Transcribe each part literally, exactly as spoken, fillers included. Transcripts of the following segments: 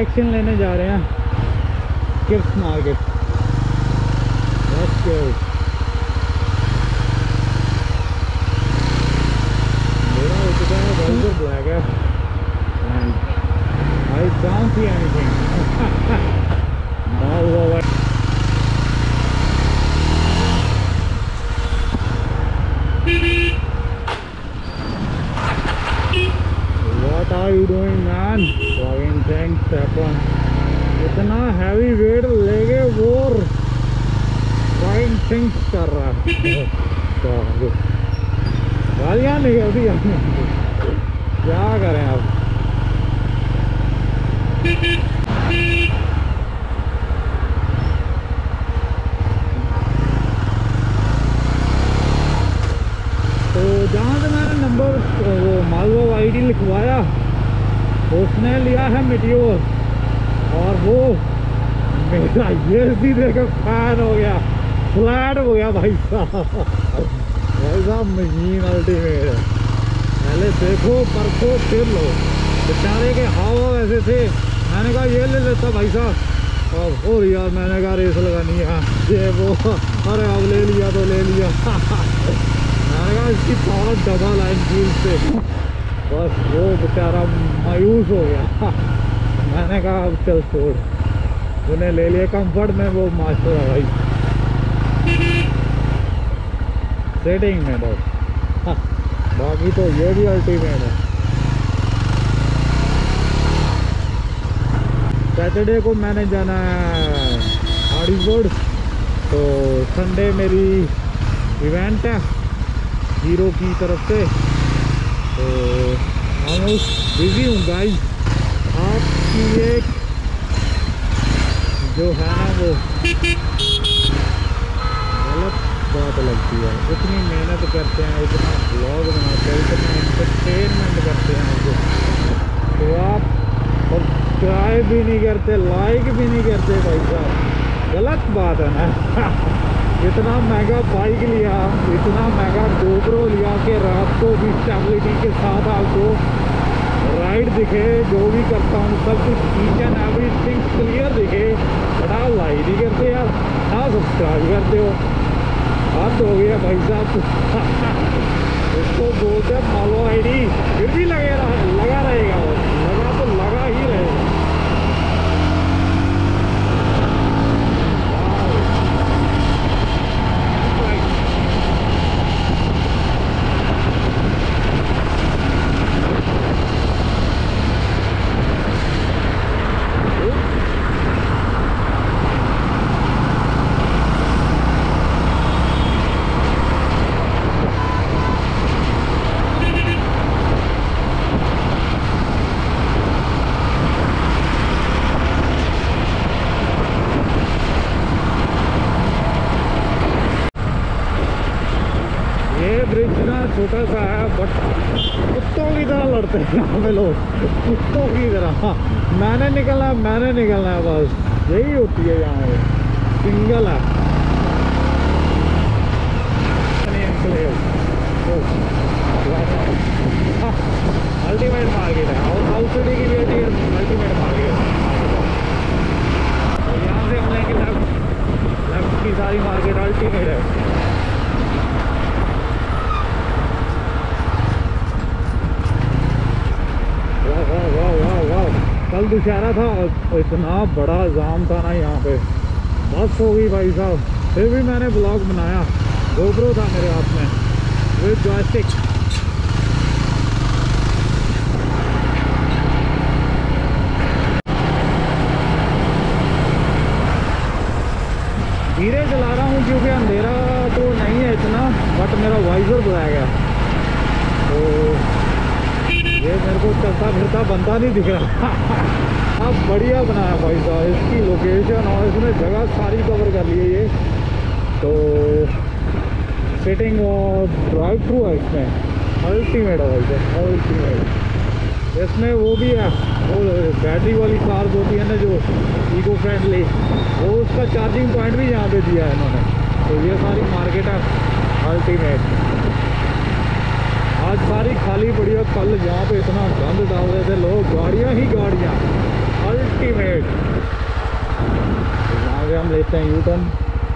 Direction लेने जा रहे हैं किप्स मार्केट। मेरा हो चुका है वाइजर ब्लैक है and I don't see anything. ना हुआ What are you doing man? Fucking things happen. इतना हैवी वेट लेके वो fucking things कर रहा है। गालियाँ निकलती हैं, क्या करें अब। तो जहाँ से मैंने नंबर वो मालवा आईडी लिखवाया उसने लिया है मिटियोर, और वो मेरा ये भी देखो फैन हो गया, फ्लैट हो गया भाई साहब। भाई साहब मशीन अल्टीमेट है। पहले देखो परसों फिर लो, बेचारे के हवा ऐसे थे। मैंने कहा ये ले लेता भाई साहब, और और यार मैंने कहा रेस लगानी है ये वो, अरे अब ले लिया तो ले लिया। मैंने कहा इसकी पावर डबल है इंजन से, बस वो बेचारा मायूस हो गया। मैंने कहा अब चल छोड़, उन्हें ले लिया। कंफर्ट में वो मास्टर है भाई, सेटिंग में बस। बाकी तो ये भी अल्टीमेट है। सैटरडे को मैंने जाना है हार्डीवुड, तो संडे मेरी इवेंट है हीरो की तरफ से, तो ऑलमोस्ट बिजी हूँ गाइस। आपकी एक जो है ना वो गलत बात लगती है। इतनी मेहनत करते हैं, इतना ब्लॉग बनाते हैं, इतना एंटरटेनमेंट करते हैं आपको, तो आप सब्सक्राइब भी नहीं करते, लाइक भी नहीं करते भाई साहब, गलत बात है ना। इतना महंगा बाइक लिया, इतना महंगा गोप्रो लिया कि रात को भी स्टेबिलिटी के साथ आपको राइड दिखे, जो भी करता हूँ सब कुछ ईच एंड एवरीथिंग क्लियर दिखे, बट आप लाइक नहीं करते यार, ना सब्सक्राइब करते हो। हद हो गया भाई साहब। उसको बोलते हैं फॉलो आईडी, फिर भी लगे रहा लगा रहेगा, वो लगा तो लगा ही रहेगा। छोटा सा है बट कुत्तों की तरह लड़ते हैं यहाँ पे लोग, कुत्तों की तरह। मैंने निकलना है मैंने निकलना है बस, यही होती है यहाँ पे। सिंगल है अल्टीमेट मार्केट है, और साउथ सिटी की भी अल्टीमेट मार्केट है। और यहाँ से हम लेंगे लेफ्ट, लेफ्ट की सारी मार्केट अल्टीमेट है। कल दुशहरा था और इतना बड़ा जाम था ना यहाँ पे, बस हो गई भाई साहब। फिर भी मैंने ब्लॉग बनाया, गोप्रो था मेरे हाथ में विद जॉयस्टिक। धीरे चला रहा हूँ क्योंकि अंधेरा तो नहीं है इतना, बट मेरा वाइजर ब्लैक है, तो ये मेरे को चलता फिरता बंदा नहीं दिख रहा। अब बढ़िया बनाया भाई साहब, इसकी लोकेशन और इसने जगह सारी कवर कर ली है ये, तो सिटिंग और ड्राइव थ्रू है इसमें, अल्टीमेट है भाई साहब, अल्टीमेट। इसमें वो भी है, वो बैटरी वाली कार होती है ना जो इको फ्रेंडली, वो उसका चार्जिंग पॉइंट भी यहाँ पे दिया है इन्होंने। तो ये सारी मार्केट है अल्टीमेट। आज सारी खाली पड़ी है, कल यहाँ पे इतना गंद डाल रहे थे लोग, गाड़ियाँ ही गाड़ियाँ। अल्टीमेट। आगे हम लेते हैं यू टर्न।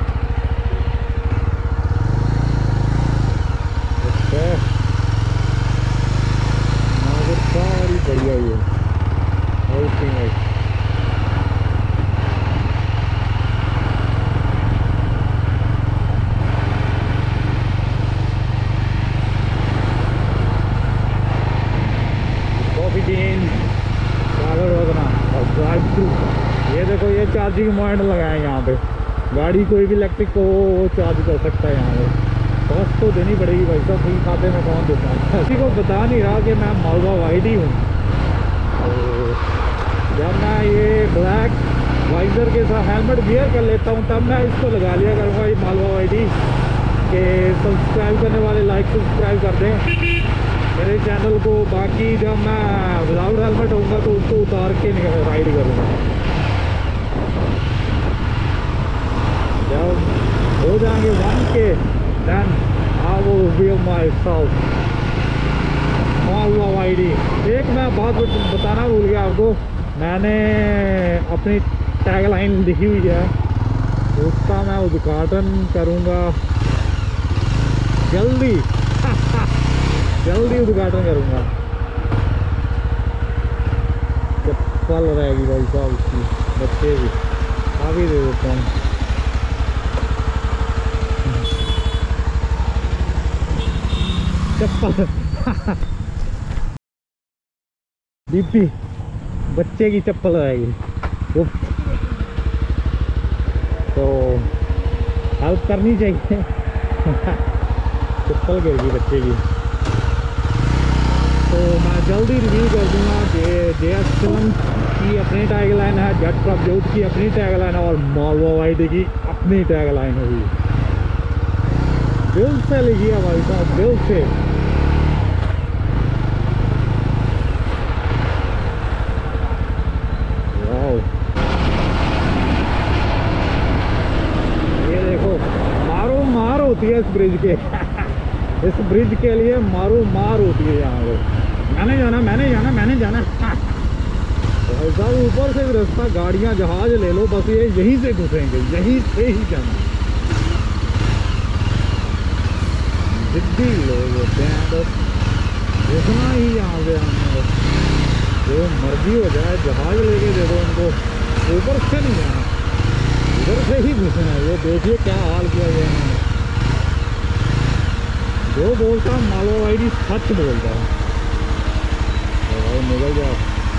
सारी बढ़िया ही है अल्टीमेट। कॉफी बीन सागर वगैरह और ड्राइव थ्रू। ये देखो ये चार्जिंग पॉइंट लगाए हैं यहाँ पे। गाड़ी कोई भी इलेक्ट्रिक को वो चार्ज कर सकता है यहाँ पे। कॉस्ट तो देनी पड़ेगी भाई साहब, फ्री खाते में कौन देता है। किसी को बता नहीं रहा कि मैं मालवा वाइड ही हूँ। तो जब मैं ये ब्लैक वाइजर के साथ हेलमेट वियर कर लेता हूँ तब मैं इसको लगा लिया करूँगा ये मालवा वाइड ही। कि सब्सक्राइब करने वाले लाइक सब्सक्राइब कर दें मेरे चैनल को। बाकी जब मैं विदाउट हेलमेट होऊंगा तो उसको उतार के राइड करूँगा। जब हो जाएंगे वन के then I will reveal myself मालवा वाइडी। एक मैं बात बताना भूल गया आपको, मैंने अपनी टैगलाइन लिखी हुई है, उसका मैं उद्घाटन करूँगा जल्दी जल्दी उद्घाटन करूँगा। चप्पल रहेगी भाई साहब उसकी, बच्चे की काफ़ी दे देता हूँ। चप्पल बीपी बच्चे की चप्पल रहेगी वो, तो हेल्प करनी चाहिए। चप्पल गिरगी बच्चे की। तो मैं जल्दी रिव्यू कर दूंगा। जे जे एस सेवन की अपनी टैगलाइन है, जट प्रभजोत की अपनी टैगलाइन है और मालवा वाइडी की अपनी टैगलाइन होगी। दिल से लिखी है भाई साहब, दिल से। वाओ ये देखो मारो मार होती है इस ब्रिज के। इस ब्रिज के लिए मारो मार होती है यहाँ पे। मैंने जाना मैंने जाना मैंने जाना भाई साहब ऊपर से भी रास्ता, गाड़ियाँ जहाज ले लो बस ये यहीं से घुसेंगे, यहीं से ही जाना। जिद्दी लोग होते हैं बस, घुसना ही यहाँ पे आना, जो मर्जी हो जाए जहाज लेके दे दो उनको, ऊपर से नहीं जाना, इधर से ही घुसना है। ये देखिए क्या हाल किया गया इन्होंने। जो बोलता मालवा वाइडी सच बोलता है। भाई निकल जाओ।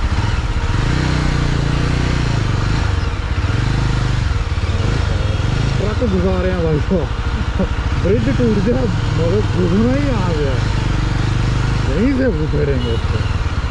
ट्रक घुसा रहे हैं भाई को, ब्रिज टूट गया मगर घुसना ही आ गया, यहीं से घुसेरेंगे उसको।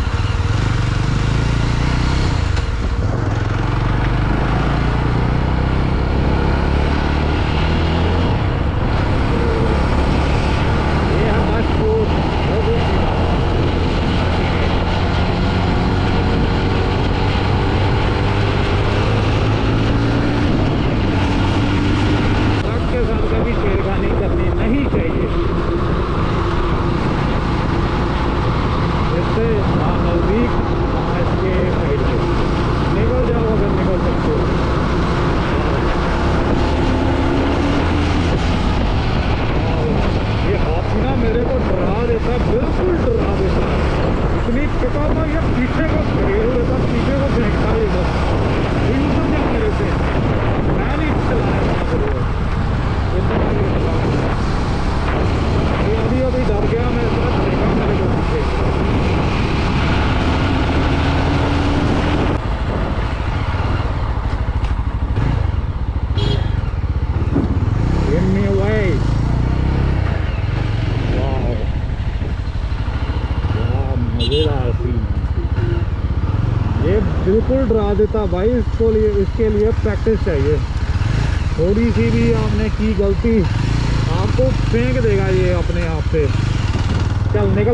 बिल्कुल डरा देता भाई, इसको लिए इसके लिए प्रैक्टिस चाहिए। थोड़ी सी भी आपने की गलती आपको फेंक देगा ये अपने आप से। चल निकल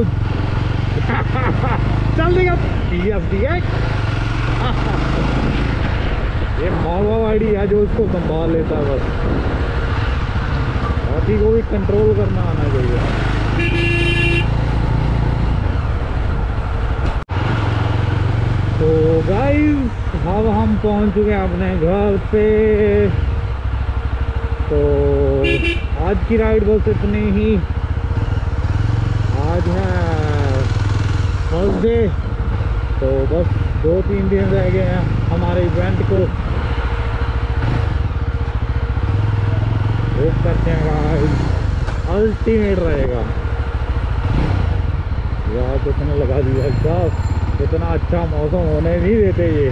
चल निकल। ये मालवा वाइडी है जो इसको संभाल लेता है बस, हाथी को भी कंट्रोल करना आना चाहिए। तो गाइस अब हम पहुंच चुके हैं अपने घर पे। तो आज की राइड बस इतनी ही। आज है थर्सडे, तो बस दो तीन दिन रह गए हैं हमारे इवेंट को। होप करते हैं गाइस अल्टीमेट रहेगा। यार कितने लगा दिया साहब, इतना अच्छा मौसम होने नहीं देते ये।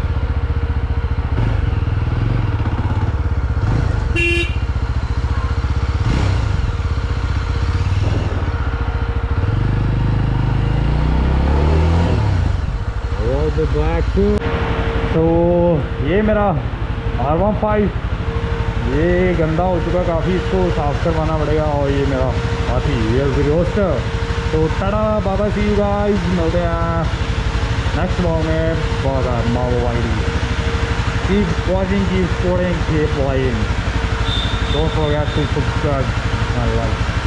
तो ये मेरा आर वन फाइव ये गंदा हो चुका काफ़ी, इसको साफ करवाना पड़ेगा। और ये मेरा हाथी ये रोस्टर। तो टाटा बाबा, सी यू गाइस, मिलते हैं नेक्स्ट व्लॉग में। बहुत माओ वाइडी, keep watching, keep supporting, keep वाइंग, don't forget to subscribe my life.